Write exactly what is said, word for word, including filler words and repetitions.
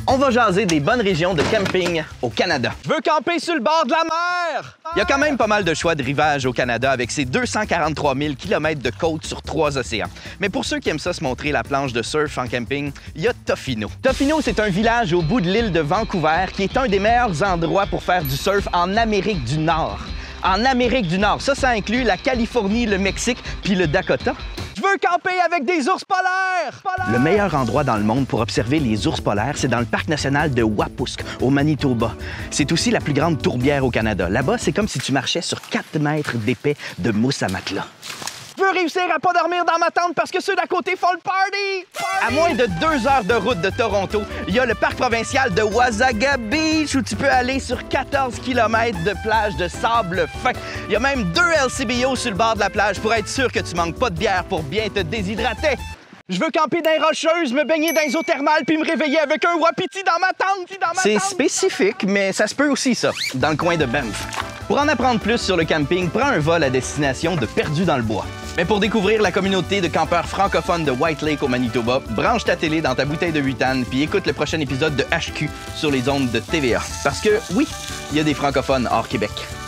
On va jaser des bonnes régions de camping au Canada. Je veux camper sur le bord de la mer! Il y a quand même pas mal de choix de rivage au Canada avec ses deux cent quarante-trois mille kilomètres de côte sur trois océans. Mais pour ceux qui aiment ça se montrer la planche de surf en camping, il y a Tofino. Tofino, c'est un village au bout de l'île de Vancouver qui est un des meilleurs endroits pour faire du surf en Amérique du Nord. En Amérique du Nord, ça, ça inclut la Californie, le Mexique puis le Dakota. Je veux camper avec des ours polaires! Polaires! Le meilleur endroit dans le monde pour observer les ours polaires, c'est dans le parc national de Wapusk, au Manitoba. C'est aussi la plus grande tourbière au Canada. Là-bas, c'est comme si tu marchais sur quatre mètres d'épais de mousse à matelas. Je veux réussir à pas dormir dans ma tente parce que ceux d'à côté font le party! Party! À moins de deux heures de route de Toronto, il y a le parc provincial de Wasaga Beach où tu peux aller sur quatorze kilomètres de plage de sable fin. Il y a même deux L C B O sur le bord de la plage pour être sûr que tu manques pas de bière pour bien te déshydrater. Je veux camper dans les rocheuses, me baigner dans les eaux thermales puis me réveiller avec un wapiti dans ma tente! Dans ma C'est tente. spécifique, mais ça se peut aussi, ça, dans le coin de Banff. Pour en apprendre plus sur le camping, prends un vol à destination de Perdu dans le bois. Mais pour découvrir la communauté de campeurs francophones de White Lake au Manitoba, branche ta télé dans ta bouteille de huit ans puis écoute le prochain épisode de H Q sur les ondes de T V A. Parce que, oui, il y a des francophones hors Québec.